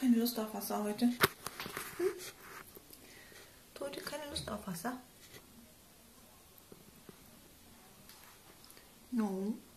keine Lust auf Wasser heute. Hm? Du heute keine Lust auf Wasser? No.